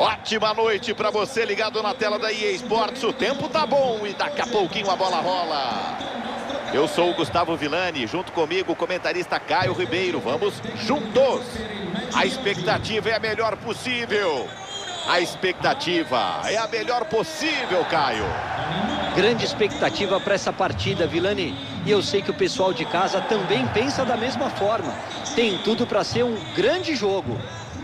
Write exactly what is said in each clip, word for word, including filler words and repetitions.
Ótima noite para você ligado na tela da E A Sports. O tempo tá bom e daqui a pouquinho a bola rola. Eu sou o Gustavo Villani, junto comigo o comentarista Caio Ribeiro. Vamos juntos. A expectativa é a melhor possível. A expectativa é a melhor possível, Caio. Grande expectativa para essa partida, Villani. E eu sei que o pessoal de casa também pensa da mesma forma. Tem tudo para ser um grande jogo.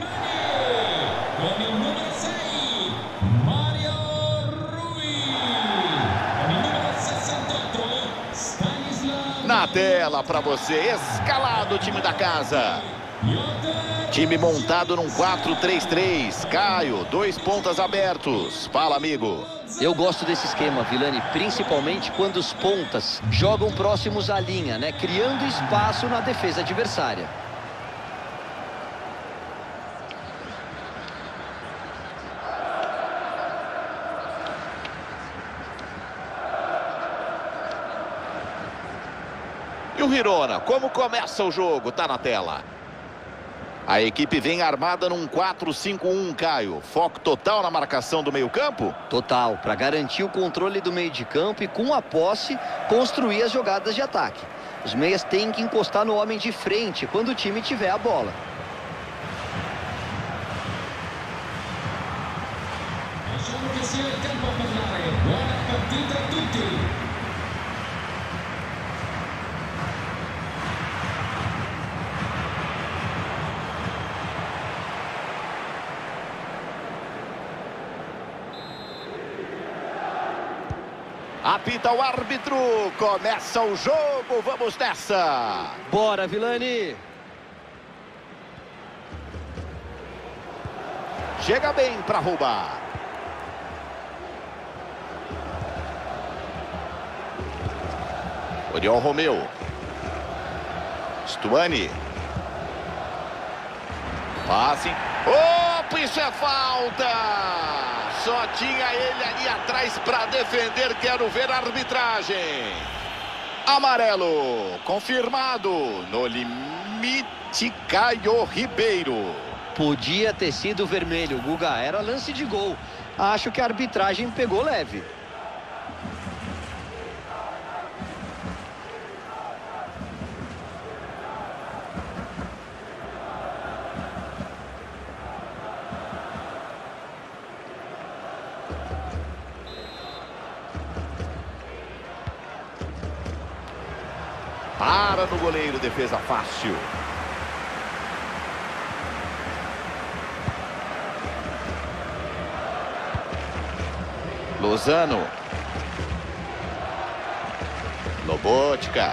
Na tela para você, escalado o time da casa. Time montado num quatro três três. Caio, dois pontas abertos. Fala, amigo. Eu gosto desse esquema, Villani, principalmente quando os pontas jogam próximos à linha, né? Criando espaço na defesa adversária. E o Hirona, como começa o jogo? Tá na tela. A equipe vem armada num quatro cinco um, Caio. Foco total na marcação do meio-campo? Total, para garantir o controle do meio de campo e, com a posse, construir as jogadas de ataque. Os meias têm que encostar no homem de frente quando o time tiver a bola. Apita o árbitro, começa o jogo, vamos nessa. Bora, Villani. Chega bem para roubar. Oriol Romeu. Stuani. Passe. Opa, isso é falta! Só tinha ele ali atrás para defender. Quero ver a arbitragem. Amarelo. Confirmado. No limite, Caio Ribeiro. Podia ter sido vermelho, Guga. Era lance de gol. Acho que a arbitragem pegou leve. Para no goleiro, defesa fácil. Lozano. Lobotka.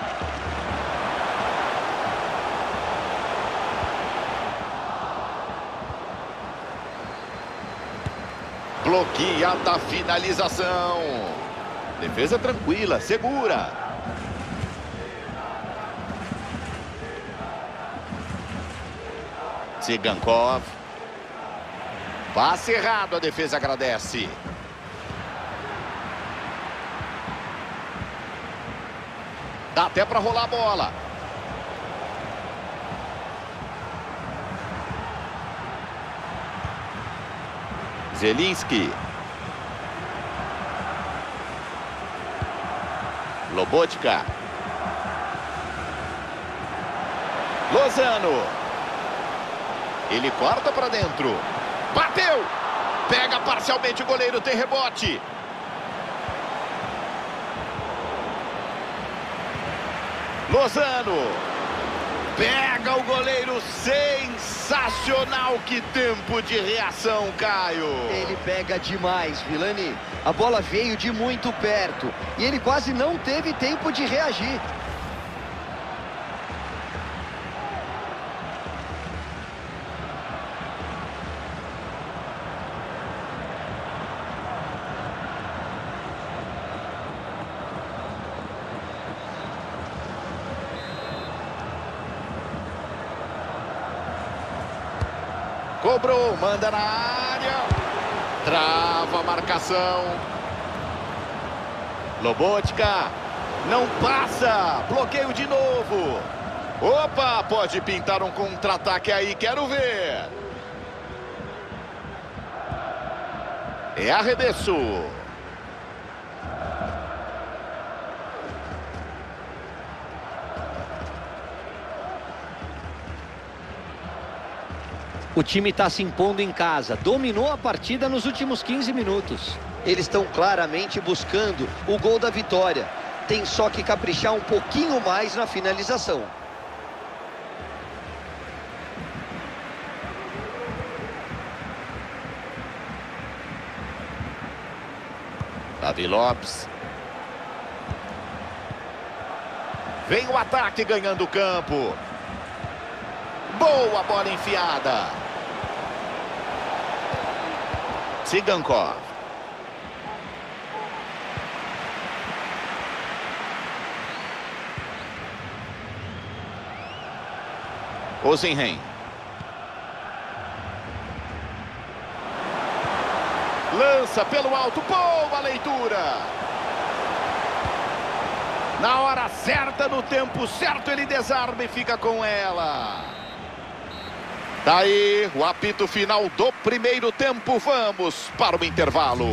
Bloqueada a finalização. Defesa tranquila, segura. Tsigankov. Passe errado, a defesa agradece. Dá até para rolar a bola. Zelinski. Lobotka. Lozano. Ele corta para dentro. Bateu! Pega parcialmente o goleiro, tem rebote. Lozano. Pega o goleiro, sensacional. Que tempo de reação, Caio. Ele pega demais, Villani. A bola veio de muito perto e ele quase não teve tempo de reagir. Cobrou, manda na área. Trava a marcação. Lobotka. Não passa. Bloqueio de novo. Opa, pode pintar um contra-ataque aí, quero ver. É arremesso. O time está se impondo em casa, dominou a partida nos últimos quinze minutos. Eles estão claramente buscando o gol da vitória. Tem só que caprichar um pouquinho mais na finalização. Davi Lopes. Vem o ataque ganhando o campo. Boa bola enfiada. Tsigankov. Ozenhen. Lança pelo alto, boa leitura. Na hora certa, no tempo certo, ele desarma e fica com ela. Daí o apito final do primeiro tempo. Vamos para o intervalo.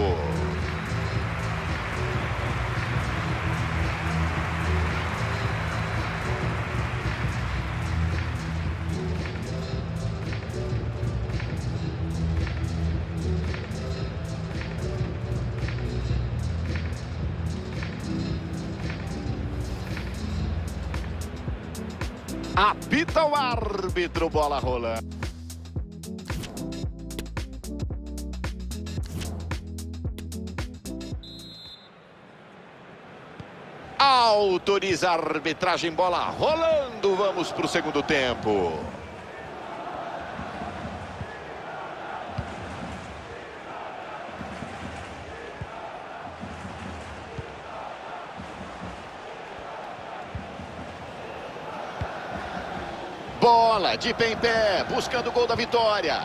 Apita o árbitro, bola rolando. Autoriza a arbitragem, bola rolando. Vamos para o segundo tempo. Bola de pé em pé, buscando o gol da vitória.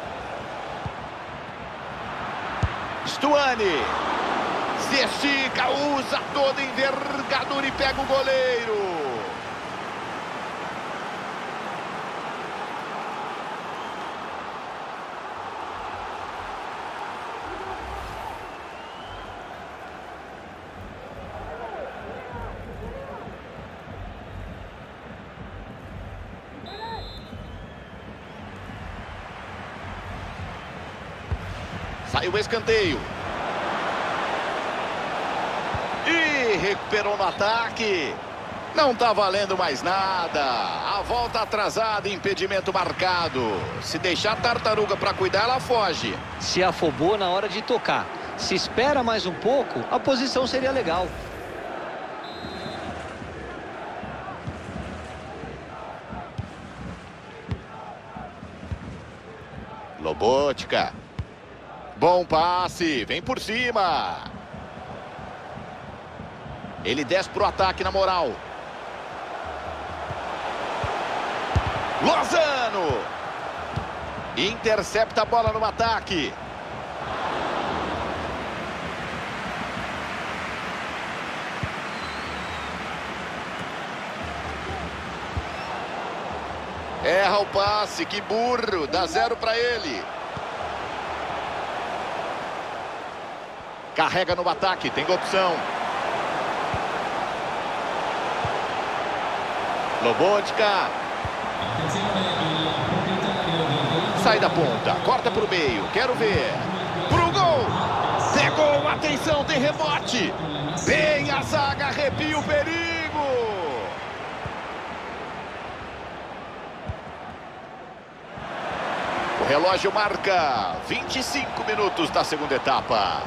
Stuani. Se estica, usa toda a envergadura e pega o goleiro. Sai o escanteio. E recuperou no ataque. Não está valendo mais nada. A volta atrasada, impedimento marcado. Se deixar a tartaruga para cuidar, ela foge. Se afobou na hora de tocar. Se espera mais um pouco, a posição seria legal. Lobotka. Bom passe, vem por cima. Ele desce pro ataque na moral. Lozano. Intercepta a bola no ataque. Erra o passe, que burro, dá zero para ele. Carrega no ataque, tem opção. Lobotka. Sai da ponta, corta pro meio, quero ver. Pro gol. Pegou, atenção, tem rebote. Bem a zaga, arrepia o perigo. O relógio marca vinte e cinco minutos da segunda etapa.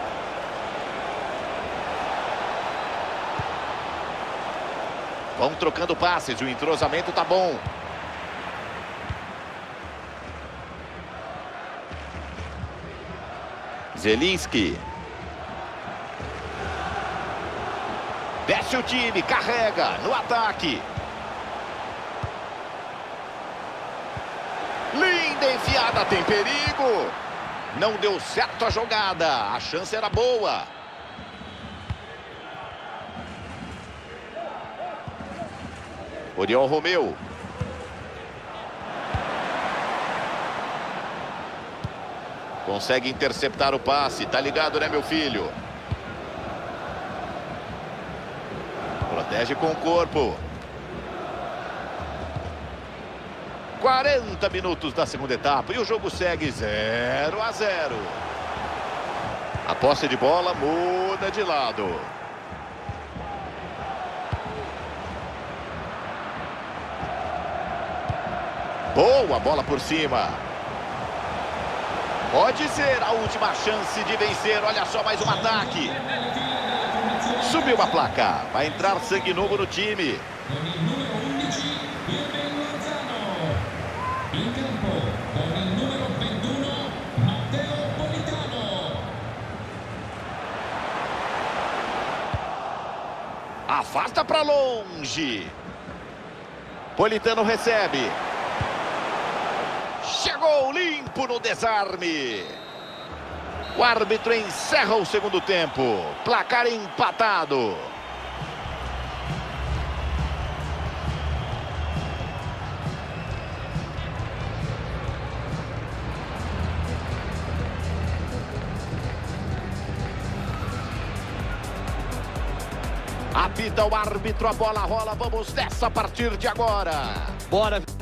Vão trocando passes, o entrosamento tá bom. Zelinski. Desce o time, carrega no ataque. Linda enfiada, tem perigo. Não deu certo a jogada, a chance era boa. Oriol Romeu. Consegue interceptar o passe. Tá ligado, né, meu filho? Protege com o corpo. quarenta minutos da segunda etapa e o jogo segue zero a zero. A posse de bola muda de lado. Boa bola por cima. Pode ser a última chance de vencer. Olha só, mais um ataque. Subiu a placa. Vai entrar sangue novo no time. Afasta para longe. Politano recebe. Chegou limpo no desarme. O árbitro encerra o segundo tempo. Placar empatado. Apita o árbitro, a bola rola. Vamos nessa a partir de agora. Bora.